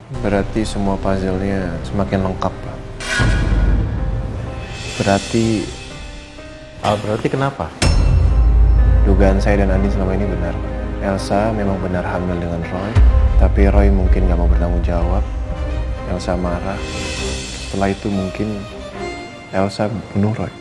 Berarti semua puzzle-nya semakin lengkap, Pak. Berarti kenapa? Dugaan saya dan Andin selama ini benar. Elsa memang benar hamil dengan Roy, tapi Roy mungkin gak mau bertanggung jawab. Elsa marah. Setelah itu mungkin Elsa bunuh Roy.